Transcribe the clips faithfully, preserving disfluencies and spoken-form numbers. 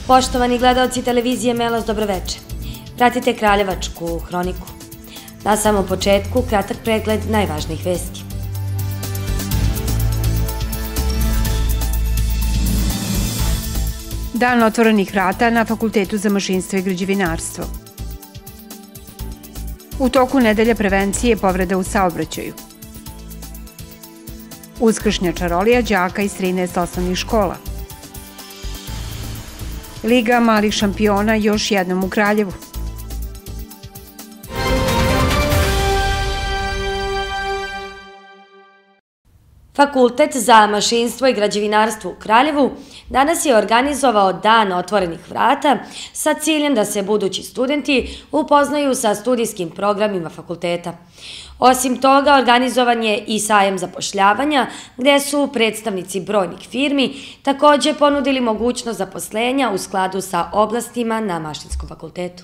Poštovani gledalci televizije Melos, dobroveče. Pratite Kraljevačku hroniku. Na samom početku kratak pregled najvažnijih vesti. Dan otvorenih vrata na Fakultetu za mašinstvo i građevinarstvo. U toku nedelje prevencije povreda u saobraćaju. Uskršnja čarolija đaka iz trinaest osnovnih škola. Liga malih šampiona još jednom u Kraljevu. Fakultet za mašinstvo i građevinarstvo u Kraljevu danas je organizovao Dan otvorenih vrata sa ciljem da se budući studenti upoznaju sa studijskim programima fakulteta. Osim toga, organizovan je i sajam zapošljavanja, gde su predstavnici brojnih firmi također ponudili mogućnost zaposlenja u skladu sa oblastima na Mašinskom fakultetu.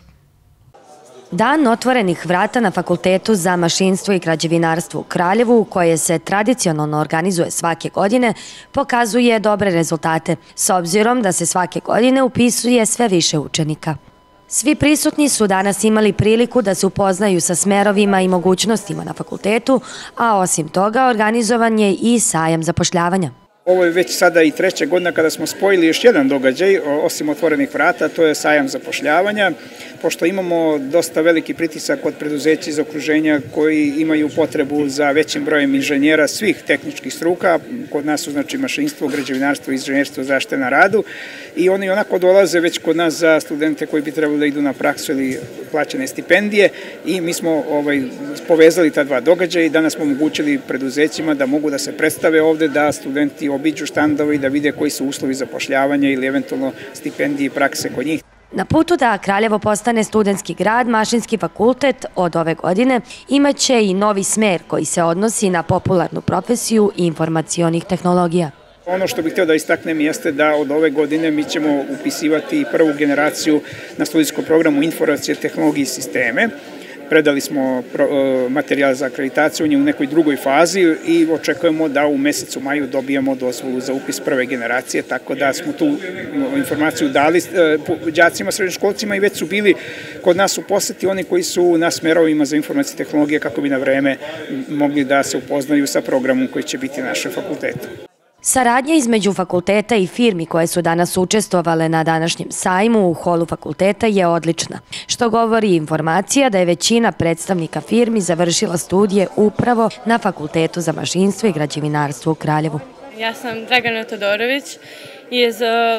Dan otvorenih vrata na Fakultetu za mašinstvo i građevinarstvo u Kraljevu, koje se tradicionalno organizuje svake godine, pokazuje dobre rezultate, s obzirom da se svake godine upisuje sve više učenika. Svi prisutni su danas imali priliku da se upoznaju sa smerovima i mogućnostima na fakultetu, a osim toga organizovan je i sajam zapošljavanja. Ovo je već sada i treća godina kada smo spojili još jedan događaj, osim otvorenih vrata, to je sajam zapošljavanja, pošto imamo dosta veliki pritisak od preduzeća iz okruženja koji imaju potrebu za većim brojem inženjera svih tehničkih struka. Kod nas su znači mašinstvo, građevinarstvo i inženjerstvo zaštite na radu i oni onako dolaze već kod nas za studente koji bi trebali da idu na praksu ili plaćene stipendije i mi smo ovaj, povezali ta dva događaja i danas smo omogućili preduzećima da mogu da se predstave ovde, da studenti obiđu štandove i da vide koji su uslovi zapošljavanja ili eventualno stipendije i prakse kod njih. Na putu da Kraljevo postane studentski grad, Mašinski fakultet od ove godine imaće i novi smer koji se odnosi na popularnu profesiju informacionih tehnologija. Ono što bih htio da istaknem jeste da od ove godine mi ćemo upisivati prvu generaciju na studijskom programu informacije, tehnologije i sisteme. Predali smo materijal za akreditaciju, on je u nekoj drugoj fazi i očekujemo da u mesecu maju dobijemo dozvolu za upis prve generacije, tako da smo tu informaciju dali đacima, srednjoškolcima i već su bili kod nas u poseti oni koji su na smerovima za informacije i tehnologije kako bi na vreme mogli da se upoznaju sa programom koji će biti na našem fakultetu. Saradnja između fakulteta i firmi koje su danas učestvovale na današnjem sajmu u holu fakulteta je odlična, što govori informacija da je većina predstavnika firmi završila studije upravo na Fakultetu za mašinstvo i građevinarstvo u Kraljevu. Ja sam Dragana Todorović iz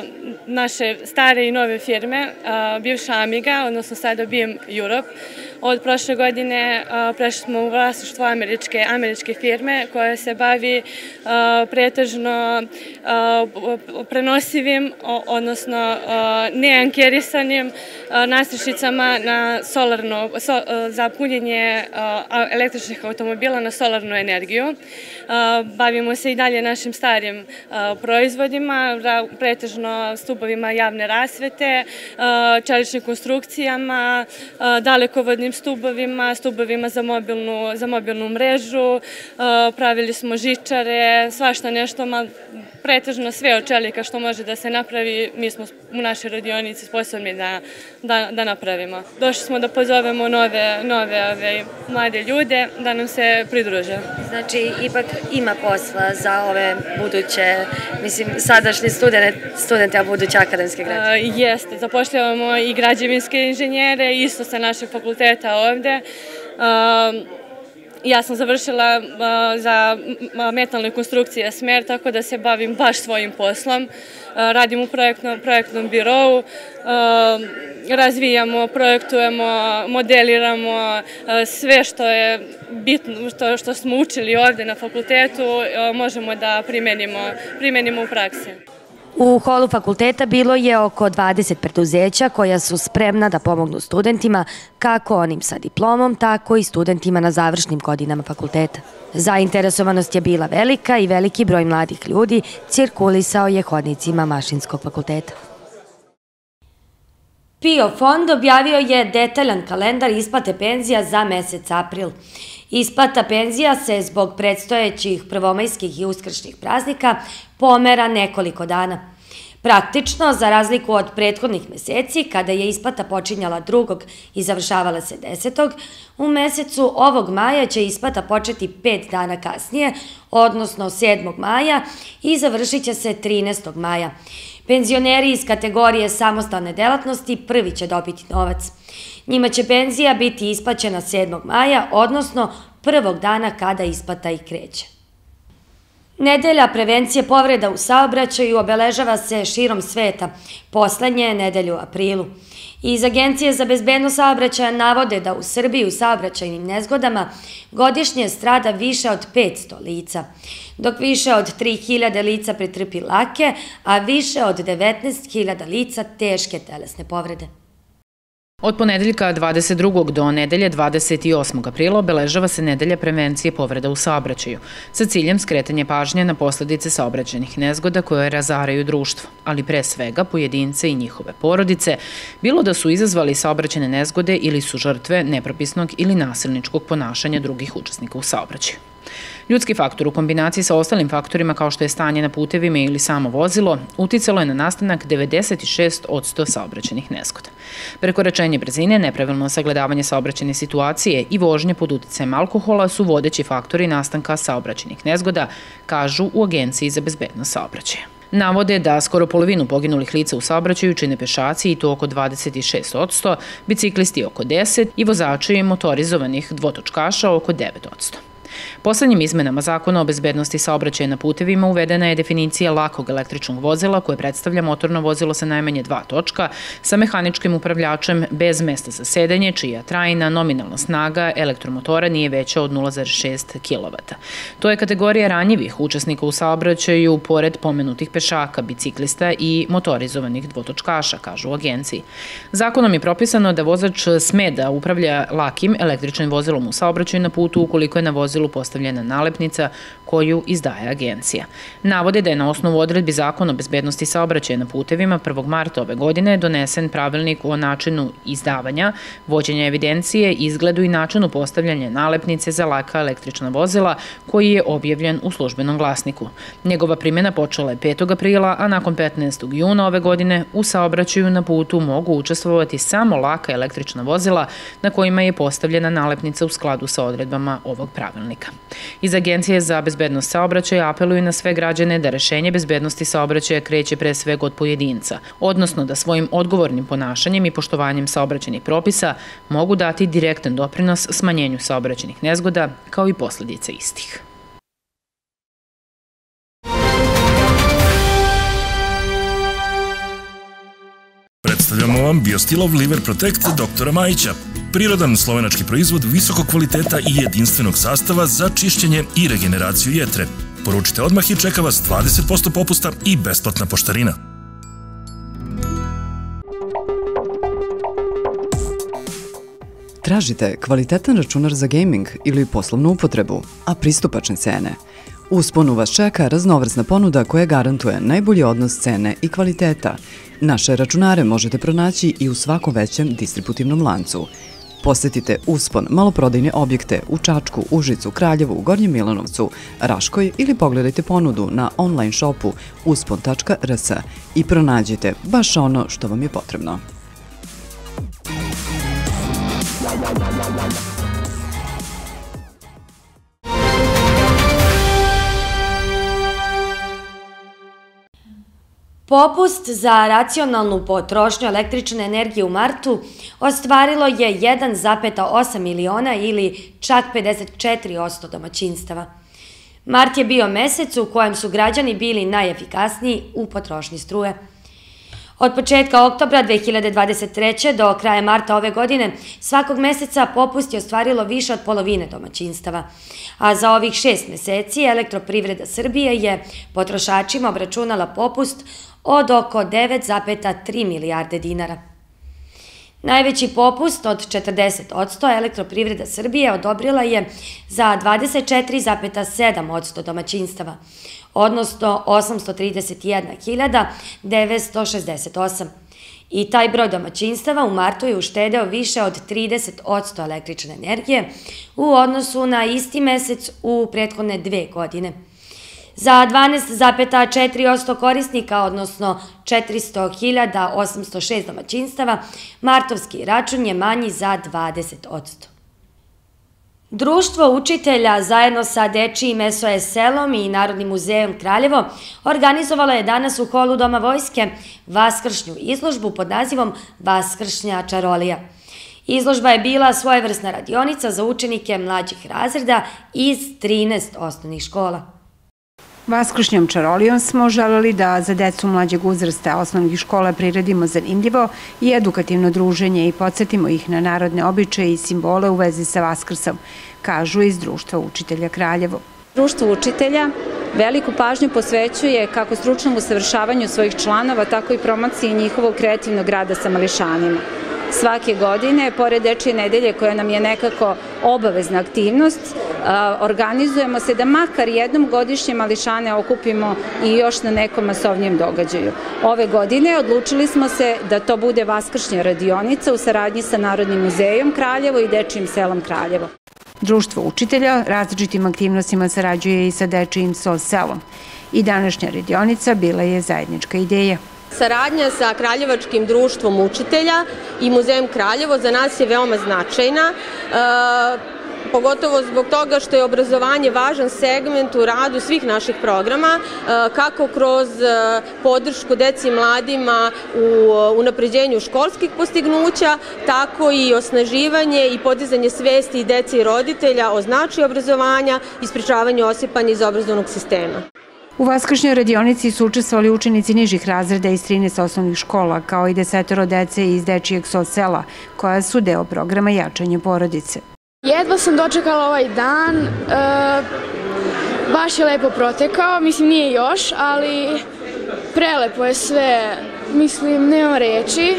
naše stare i nove firme, bivša Amiga, odnosno sada B M Europe. Od prošle godine prešli smo u vlasništvo američke, američke firme koja se bavi pretežno prenosivim, odnosno neankerisanim nastrešnicama na solarno, za punjenje električnih automobila na solarnu energiju. Bavimo se i dalje našim starim proizvodima, pretežno stubovima javne rasvete, čeličnim konstrukcijama, dalekovodnim stubovima, stubovima za mobilnu, za mobilnu mrežu, pravili smo žičare, svašta nešto, pretežno sve od čelika što može da se napravi, mi smo u našoj radionici sposobni da, da, da napravimo. Došli smo da pozovemo nove, nove ove, mlade ljude da nam se pridruže. Znači, ipak ima posla za ove buduće, mislim, sadašnje studente, studente a buduće akademske građe. Uh, jeste, zapošljavamo i građevinske inženjere, isto sa našeg fakulteta ovde. Uh, Ja sam završila za metalne konstrukcije smer, tako da se bavim baš svojim poslom. Radim u projektnom birovu, razvijamo, projektujemo, modeliramo sve što je bitno, što smo učili ovde na fakultetu, možemo da primenimo u praksi. U holu fakulteta bilo je oko dvadeset preduzeća koja su spremna da pomognu studentima, kako onim sa diplomom, tako i studentima na završnim godinama fakulteta. Zainteresovanost je bila velika i veliki broj mladih ljudi cirkulisao je hodnicima Mašinskog fakulteta. PIO fond objavio je detaljan kalendar isplate penzija za mesec april. Isplata penzija se zbog predstojećih prvomajskih i uskršnjih praznika pomera nekoliko dana. Praktično, za razliku od prethodnih meseci, kada je isplata počinjala drugog i završavala se desetog, u mesecu ovog maja će isplata početi pet dana kasnije, odnosno sedmog maja i završit će se trinaestog maja. Penzioneri iz kategorije samostalne delatnosti prvi će dobiti novac. Njima će penzija biti isplaćena sedmog maja, odnosno prvog dana kada isplata i kreće. Nedelja prevencije povreda u saobraćaju obeležava se širom sveta, poslednje nedelje u aprilu. Iz Agencije za bezbednost saobraćaja navode da u Srbiji u saobraćajnim nezgodama godišnje strada više od petsto lica, dok više od tri hiljade lica pretrpi lake, a više od devetnaest hiljada lica teške telesne povrede. Od ponedeljka dvadeset drugog do nedelje dvadeset osmog aprila obeležava se nedelja prevencije povreda u saobraćaju, sa ciljem skretanja pažnje na posledice saobraćajnih nezgoda koje razaraju društvo, ali pre svega pojedince i njihove porodice, bilo da su izazvali saobraćajne nezgode ili su žrtve nepropisnog ili nasilničkog ponašanja drugih učesnika u saobraćaju. Ljudski faktor u kombinaciji sa ostalim faktorima kao što je stanje na putevima ili samo vozilo uticalo je na nastanak devedeset šest posto saobraćajnih nezgoda. Prekoračenje brzine, nepravilno sagledavanje saobraćajne situacije i vožnje pod uticajem alkohola su vodeći faktori nastanka saobraćajnih nezgoda, kažu u Agenciji za bezbednost saobraćaja. Navode da skoro polovinu poginulih lica u saobraćaju čine pešaci i to oko dvadeset šest posto, biciklisti oko deset posto i vozači motorizovanih dvotočkaša oko devet posto. Poslednjim izmenama Zakona o bezbednosti saobraćaja na putevima uvedena je definicija lakog električnog vozila koje predstavlja motorno vozilo sa najmanje dva točka sa mehaničkim upravljačem bez mesta za sedenje, čija trajna nominalna snaga elektromotora nije veća od nula zarez šest kilovata. To je kategorija ranjivih učesnika u saobraćaju pored pomenutih pešaka, biciklista i motorizovanih dvotočkaša, kažu u agenciji. Zakonom je propisano da vozač sme da upravlja lakim električnim vozilom u saobraćaju na putu ukoliko je na vozilu postavljena nalepnica koju izdaje agencija. Navode da je na osnovu odredbi Zakona o bezbednosti saobraćaja na putevima prvog marta ove godine donesen pravilnik o načinu izdavanja, vođenja evidencije, izgledu i načinu postavljanja nalepnice za laka električna vozila koji je objavljen u službenom glasniku. Njegova primjena počela je petog aprila, a nakon petnaestog juna ove godine u saobraćaju na putu mogu učestvovati samo laka električna vozila na kojima je postavljena nalepnica u skladu sa odredbama ovog pravilnika. Iz Agencije za bezbednost saobraćaja apeluju na sve građane da rešenje bezbednosti saobraćaja kreće pre svega od pojedinca, odnosno da svojim odgovornim ponašanjem i poštovanjem saobraćajnih propisa mogu dati direktan doprinos smanjenju saobraćajnih nezgoda kao i posledice istih. Predstavljamo vam Biostilov Liver Protect doktora Majića. Prirodan slovenački proizvod visokog kvaliteta i jedinstvenog sastava za čišćenje i regeneraciju jetre. Poručite odmah i čeka vas dvadeset posto popusta i besplatna poštarina. Tražite kvalitetan računar za gaming ili poslovnu upotrebu, a pristupačne cene. U usponu vas čeka raznovrsna ponuda koja garantuje najbolji odnos cene i kvaliteta. Naše računare možete pronaći i u svakom većem distributivnom lancu. Posetite Uspon maloprodajne objekte u Čačku, Užicu, Kraljevu, Gornjem Milanovcu, Raškoj ili pogledajte ponudu na online shopu uspon tačka r s i pronađite baš ono što vam je potrebno. Popust za racionalnu potrošnju električne energije u martu ostvarilo je jedan zarez osam miliona ili čak pedeset četiri posto domaćinstava. Mart je bio mesec u kojem su građani bili najefikasniji u potrošnji struje. Od početka oktobra dve hiljade dvadeset treće. do kraja marta ove godine svakog meseca popust je ostvarilo više od polovine domaćinstava, a za ovih šest meseci Elektroprivreda Srbije je potrošačima obračunala popust od oko devet zarez tri milijarde dinara. Najveći popust od četrdeset posto Elektroprivreda Srbije odobrila je za dvadeset četiri zarez sedam posto domaćinstava, odnosno osamsto trideset jedna hiljada devetsto šezdeset osam. I taj broj domaćinstava u martu je uštedeo više od trideset posto električne energije u odnosu na isti mesec u prethodne dve godine. Za dvanaest zarez četiri posto korisnika, odnosno četiristo hiljada osamsto šest domaćinstava, martovski račun je manji za dvadeset posto. Društvo učitelja zajedno sa Dečijim S O S selom i Narodnim muzejom Kraljevo organizovalo je danas u holu Doma vojske vaskršnju izložbu pod nazivom Vaskršnja čarolija. Izložba je bila svojevrsna radionica za učenike mlađih razreda iz trinaest osnovnih škola. Vaskršnjom čarolijom smo želeli da za decu mlađeg uzrasta osnovnih škola priredimo zanimljivo i edukativno druženje i podsjetimo ih na narodne običaje i simbole u vezi sa Vaskrsom, kažu iz Društva učitelja Kraljevo. Društvo učitelja veliku pažnju posvećuje kako stručnom usavršavanju svojih članova, tako i promociji njihovog kreativnog rada sa mališanima. Svake godine, pored Dečije nedelje koja nam je nekako obavezna aktivnost, organizujemo se da makar jednom godišnje mališane okupimo i još na nekom masovnijem događaju. Ove godine odlučili smo se da to bude vaskršnja radionica u saradnji sa Narodnim muzejom Kraljevo i Dečijim selom Kraljevo. Društvo učitelja različitim aktivnostima sarađuje i sa Dečijim S O S selom. I današnja radionica bila je zajednička ideja. Saradnja sa Kraljevačkim društvom učitelja i Muzejem Kraljevo za nas je veoma značajna, pogotovo zbog toga što je obrazovanje važan segment u radu svih naših programa, kako kroz podršku deci i mladima u unapređenju školskih postignuća, tako i osnaživanje i podizanje svesti i dece i roditelja o značaju obrazovanja i sprečavanju osipanja iz obrazovnog sistema. U vaskršnjoj radionici su učestvovali učenici nižih razreda iz trinaest osnovnih škola, kao i desetoro dece iz Dečijeg S O S sela, koja su deo programa jačanja porodice. Jedva sam dočekala ovaj dan, baš je lepo protekao, mislim nije još, ali prelepo je sve, mislim nema reči,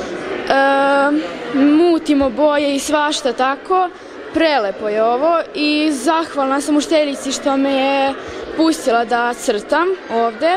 mutimo boje i svašta tako, prelepo je ovo i zahvalna sam učiteljici što me je pustila da crtam ovde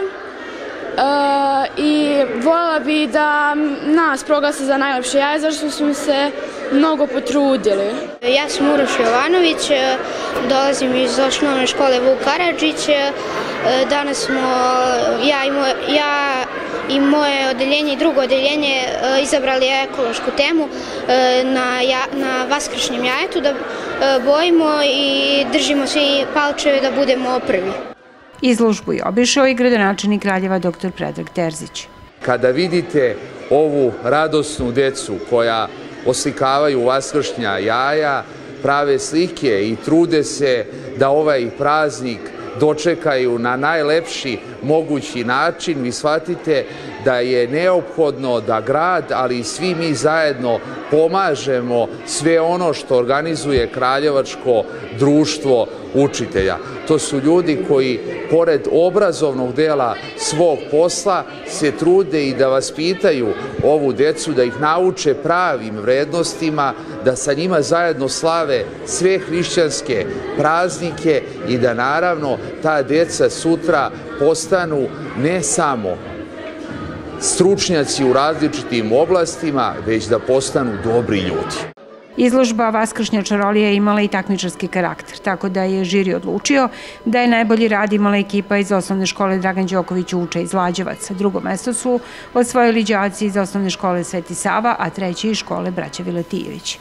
i voljela bi da nas proglase za najlepše jaje, zašto smo se mnogo potrudili. Ja sam Uroš Jovanović, dolazim iz osnovne škole Vuk Karadžić. Danas smo ja i moje, ja i moje odeljenje i drugo odeljenje izabrali ekološku temu na, ja, na vaskršnjem jajetu da bojimo i držimo svi palčeve da budemo prvi. Izložbu je obišao i gradonačelnik Kraljeva doktor Predrag Terzić. Kada vidite ovu radosnu decu koja oslikavaju vaskršnja jaja, prave slike i trude se da ovaj praznik dočekaju na najlepši mogući način, vi shvatite da je neophodno da grad, ali i svi mi zajedno pomažemo sve ono što organizuje Kraljevačko društvo učitelja. To su ljudi koji, pored obrazovnog dela svog posla, se trude i da vaspitaju ovu decu, da ih nauče pravim vrednostima, da sa njima zajedno slave sve hrišćanske praznike i da naravno ta deca sutra postanu ne samo stručnjaci u različitim oblastima, već da postanu dobri ljudi. Izložba Vaskršnja čarolija je imala i takmičarski karakter, tako da je žiri odlučio da je najbolji rad imala ekipa iz osnovne škole Dragan Đoković Uča iz Lađevaca. Drugo mesto su osvojili đaci iz osnovne škole Sveti Sava, a treći iz škole Braća Viletijević.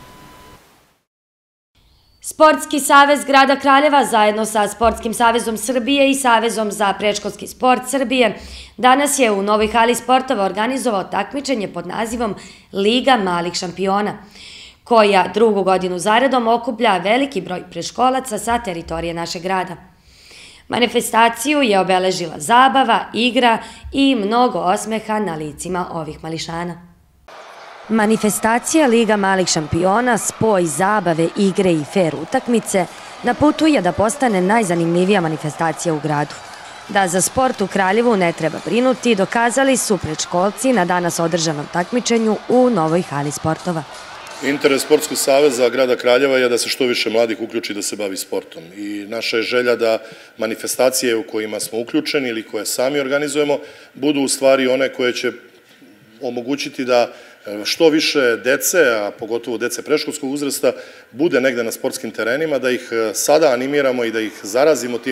Sportski savez grada Kraljeva zajedno sa Sportskim savezom Srbije i Savezom za predškolski sport Srbije danas je u novoj hali sportova organizovao takmičenje pod nazivom Liga malih šampiona, koja drugu godinu zaredom okuplja veliki broj predškolaca sa teritorije našeg grada. Manifestaciju je obeležila zabava, igra i mnogo osmeha na licima ovih mališana. Manifestacija Liga malih šampiona, spoj zabave, igre i fer utakmice, na putu je da postane najzanimljivija manifestacija u gradu. Da za sport u Kraljevu ne treba brinuti, dokazali su predškolci na danas održanom takmičenju u novoj hali sportova. Interes Sportskog saveza grada Kraljeva je da se što više mladih uključi da se bavi sportom i naša je želja da manifestacije u kojima smo uključeni ili koje sami organizujemo budu u stvari one koje će omogućiti da što više dece, a pogotovo dece predškolskog uzrasta, bude negde na sportskim terenima, da ih sada animiramo i da ih zarazimo tim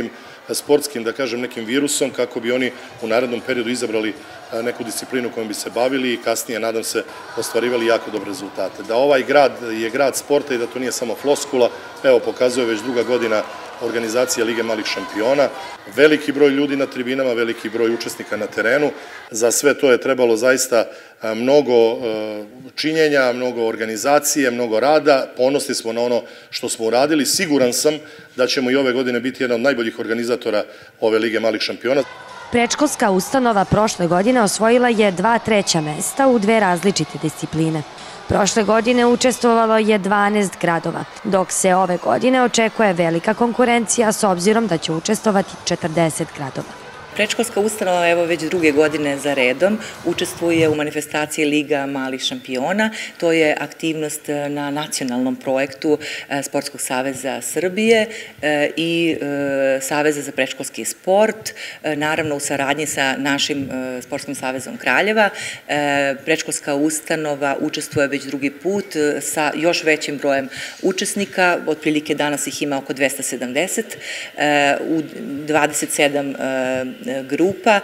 sportskim, da kažem, nekim virusom, kako bi oni u narednom periodu izabrali neku disciplinu kojom bi se bavili i kasnije, nadam se, ostvarivali jako dobre rezultate. Da ovaj grad je grad sporta i da to nije samo floskula, evo, pokazuje već druga godina organizacija Lige malih šampiona, veliki broj ljudi na tribinama, veliki broj učesnika na terenu. Za sve to je trebalo zaista mnogo činjenja, mnogo organizacije, mnogo rada. Ponosni smo na ono što smo uradili. Siguran sam da ćemo i ove godine biti jedan od najboljih organizatora ove Lige malih šampiona. Predškolska ustanova prošle godine osvojila je dva treća mesta u dve različite discipline. Prošle godine učestvovalo je dvanaest gradova, dok se ove godine očekuje velika konkurencija s obzirom da će učestvovati četrdeset gradova. Predškolska ustanova evo već druge godine za redom učestvuje u manifestaciji Liga malih šampiona. To je aktivnost na nacionalnom projektu Sportskog saveza Srbije i Saveza za predškolski sport, naravno u saradnji sa našim Sportskim savezom Kraljeva. Predškolska ustanova učestvuje već drugi put sa još većim brojem učesnika, otprilike danas ih ima oko dvesta sedamdeset, u dvadeset sedam grupa.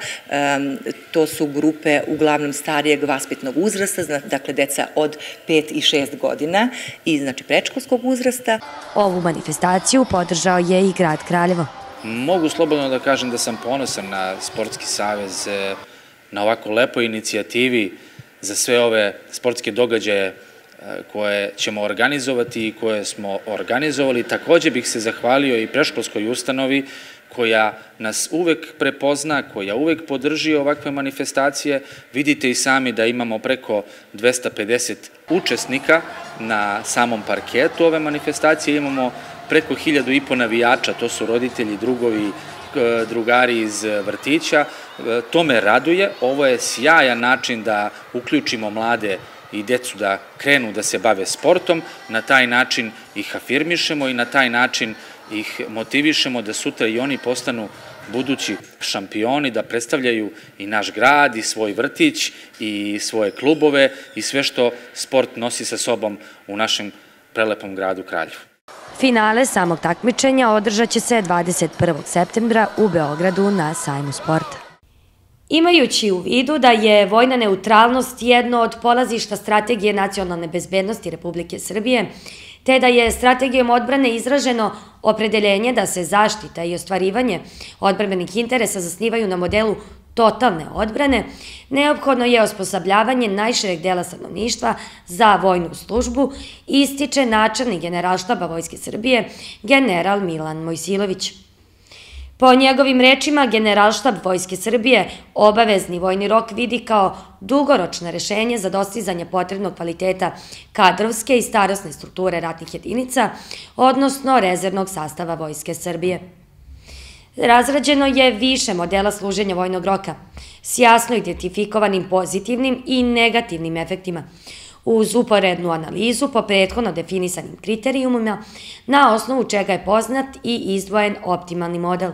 To su grupe uglavnom starijeg vaspitnog uzrasta, dakle deca od pet i šest godina i znači predškolskog uzrasta. Ovu manifestaciju podržao je i grad Kraljevo. Mogu slobodno da kažem da sam ponosan na Sportski savez, na ovako lepoj inicijativi za sve ove sportske događaje koje ćemo organizovati i koje smo organizovali. Takođe bih se zahvalio i predškolskoj ustanovi koja nas uvek prepozna, koja uvek podrži ovakve manifestacije. Vidite i sami da imamo preko dvesta pedeset učesnika na samom parketu ove manifestacije, imamo preko hiljadu i po navijača, to su roditelji, drugovi, drugari iz vrtića. To me raduje, ovo je sjajan način da uključimo mlade i decu da krenu da se bave sportom, na taj način ih afirmišemo i na taj način ih motivišemo da sutra i oni postanu budući šampioni, da predstavljaju i naš grad i svoj vrtić i svoje klubove i sve što sport nosi sa sobom u našem prelepom gradu Kraljevu. Finale samog takmičenja održat će se dvadeset prvog septembra u Beogradu na sajmu sporta. Imajući u vidu da je vojna neutralnost jedno od polazišta strategije nacionalne bezbednosti Republike Srbije, te da je strategijom odbrane izraženo opredeljenje da se zaštita i ostvarivanje odbrambenih interesa zasnivaju na modelu totalne odbrane, neophodno je osposobljavanje najšireg dela stanovništva za vojnu službu, ističe načelnik Generalštaba Vojske Srbije, general Milan Mojsilović. Po njegovim rečima, Generalštab Vojske Srbije obavezni vojni rok vidi kao dugoročno rešenje za dostizanje potrebnog kvaliteta kadrovske i starosne strukture ratnih jedinica, odnosno rezervnog sastava Vojske Srbije. Razrađeno je više modela služenja vojnog roka s jasno identifikovanim pozitivnim i negativnim efektima, uz uporednu analizu po prethodno definisanim kriterijumima, na osnovu čega je poznat i izdvojen optimalni model.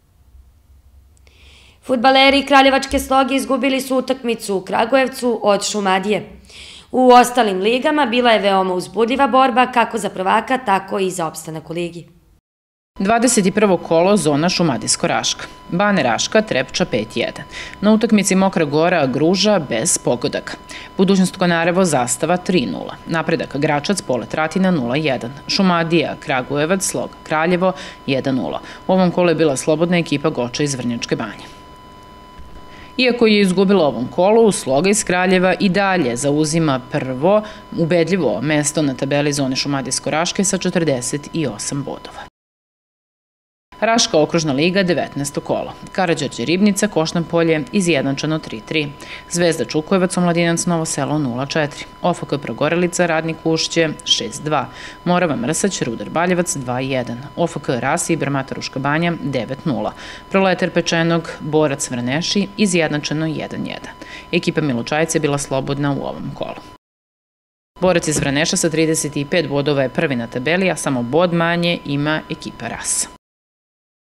Fudbaleri Kraljevačke Sloge izgubili su utakmicu u Kragujevcu od Šumadije. U ostalim ligama bila je veoma uzbudljiva borba kako za prvaka, tako i za opstanak u ligi. dvadeset prvo kolo zona Šumadijsko-Raška. Bane Raška, Trepča pet jedan. Na utakmici Mokra Gora, Gruža bez pogodaka. Budućnost Konarevo, Zastava tri nula. Napredak Gračac, Polet Ratina nula jedan. Šumadija, Kragujevac, Slog, Kraljevo jedan nula. U ovom kolu je bila slobodna ekipa Goča iz Vrnjačke Banje. Iako je izgubila ovom kolu, Sloga iz Kraljeva i dalje zauzima prvo, ubedljivo mesto na tabeli zone Šumadijsko-Raške sa četrdeset osam bodova. Raška okružna liga, devetnaesto kolo. Karađorđe Ribnica, Koštan Polje, izjednačeno tri tri. Zvezda Čukojevac, Omladinac, Novo Selo nula četiri. O F K Progorelica, Radnik Ušće šest dva. Morava Mrsać, Rudar Baljevac dva jedan. O F K Rasi, Ibromata Ruška Banja devet nula. Proletar Pečenog, Borac Vrneši, izjednačeno jedan jedan. Ekipa Milučajca je bila slobodna u ovom kolu. Borac iz Vrneša sa trideset pet bodova je prvi na tabeli, a samo bod manje ima ekipa Rasa.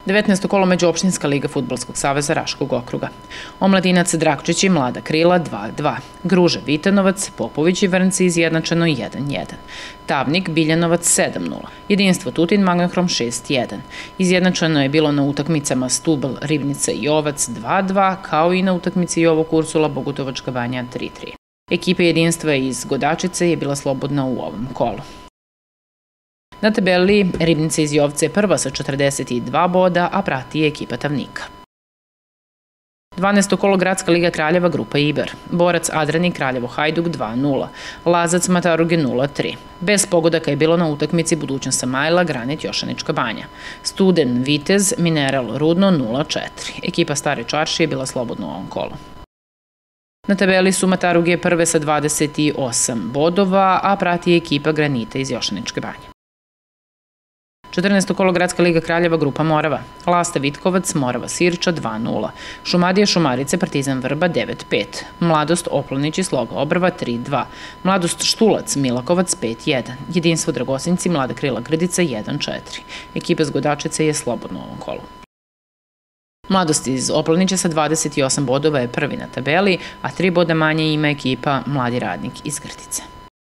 devetnaesto kolo Međuopštinska liga Fudbalskog saveza Raškog okruga. Omladinac Drakčić i Mlada Krila dva dva. Gruže Vitanovac, Popović i Vrnci izjednačeno jedan jedan. Tavnik Biljanovac sedam nula. Jedinstvo Tutin Magnohrom šest jedan. Izjednačeno je bilo na utakmicama Stubal Ribnica i Jovac dva dva, kao i na utakmici Jovo Kursula Bogutovačka banja tri tri. Ekipa jedinstva iz Godačice je bila slobodna u ovom kolu. Na tabeli Ribnica iz Jovce je prva sa četrdeset dva boda, a prati je ekipa Tavnika. dvanaesto kolo Gradska liga Kraljeva grupa Iber. Borac Adrani Kraljevo Hajduk dva nula. Lazac Mataruge nula tri. Bez pogodaka je bilo na utakmici Budućnost Samajla Granit Jošanička banja. Studen Vitez Mineral Rudno nula četiri. Ekipa Stare Čaršije je bila slobodna u ovom kolu. Na tabeli su Mataruge prve sa dvadeset osam bodova, a prati je ekipa Granita iz Jošaničke banje. četrnaesto kolo Gradska liga Kraljeva grupa Morava. Lasta Vitkovac Morava Sirča dva nula. Šumadija Šumarice Partizan Vrba devet pet. Mladost Oplonić i Sloga Obrva tri dva. Mladost Štulac Milakovac pet jedan. Jedinstvo Dragosinci Mlada Krila Grdica jedan četiri. Ekipa z Godačice je slobodna u ovom kolu. Mladost iz Oplonića sa dvadeset osam bodova je prvi na tabeli, a tri boda manje ima ekipa Mladi radnik iz Grdice.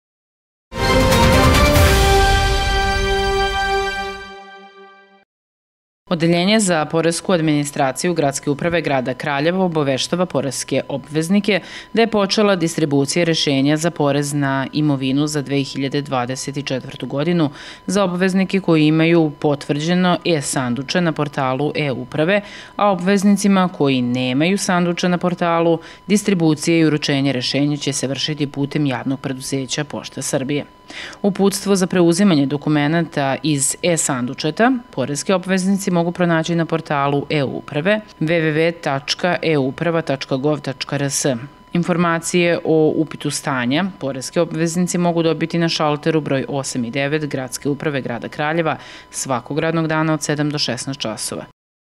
Odeljenje za poresku administraciju Gradske uprave grada Kraljeva obaveštava poreske obveznike da je počela distribucija rešenja za porez na imovinu za dve hiljade dvadeset četvrtu. godinu za obveznike koji imaju potvrđeno e-sanduče na portalu e-uprave, a obveznicima koji nemaju sanduče na portalu, distribucija i uručenje rešenja će se vršiti putem javnog preduzeća Pošta Srbije. Uputstvo za preuzimanje dokumenta iz e-sandučeta poreski obveznici mogu pronaći na portalu e-uprave w w w tačka e uprava tačka gov tačka r s. Informacije o upitu stanja poreski obveznici mogu dobiti na šalteru broj osam i devet Gradske uprave grada Kraljeva svakog radnog dana od sedam do šesnaest časova.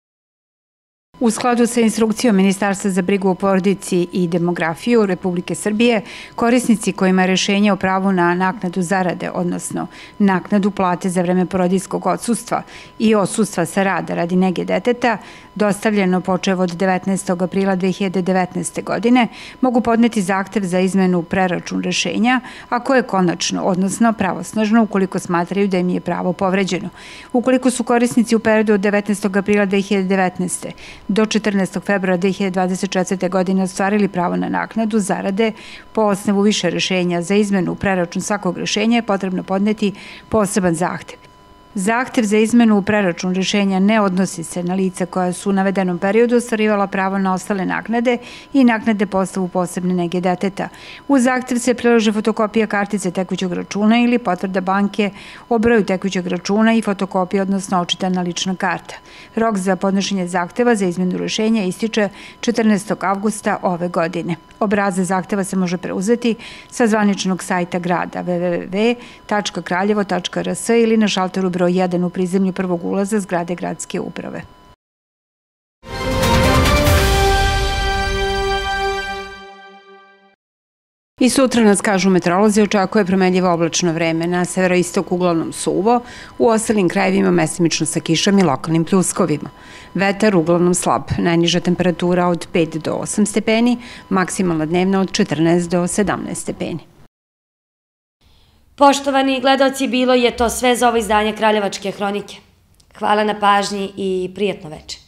U skladu sa instrukcijom Ministarstva za brigu o porodici i demografiju Republike Srbije, korisnici kojima je rešenje o pravu na naknadu zarade, odnosno naknadu plate za vreme porodijskog odsustva i odsustva sa rada radi nege deteta, dostavljeno počev od devetnaestog aprila dve hiljade devetnaeste. godine, mogu podneti zahtev za izmenu preračun rešenja, ako je konačno, odnosno pravosnažno, ukoliko smatraju da im je pravo povređeno. Ukoliko su korisnici u periodu od devetnaestog aprila dve hiljade devetnaeste. do četrnaestog februara dve hiljade dvadeset četvrte. godine ostvarili pravo na naknadu zarade po osnovu više rešenja za izmenu preračun svakog rešenja je potrebno podneti poseban zahtev. Zahtev za izmenu u preračun rešenja ne odnosi se na lica koja su u navedenom periodu ostvarivala pravo na ostale naknade i naknade po osnovu posebne nege deteta. U zahtev se prilože fotokopija kartice tekućeg računa ili potvrda banke o broju tekućeg računa i fotokopija, odnosno očitana lična karta. Rok za podnošenje zahteva za izmenu rešenja ističe četrnaestog avgusta ove godine. Obrazac zahteva se može preuzeti sa zvaničnog sajta grada w w w tačka kraljevo tačka r s ili na šalteru broj jedan u prizemlju prvog ulaza zgrade Gradske uprave. I sutra nas, kažu meteorolozi, očekuje promenljivo oblačno vreme. Na severoistoku uglavnom suvo, u ostalim krajevima mestimično sa kišom i lokalnim pljuskovima. Vetar uglavnom slab, najniža temperatura od pet do osam stepeni, maksimalna dnevna od četrnaest do sedamnaest stepeni. Poštovani gledaoci, bilo je to sve za ovo izdanje Kraljevačke hronike. Hvala na pažnji i prijatno večer.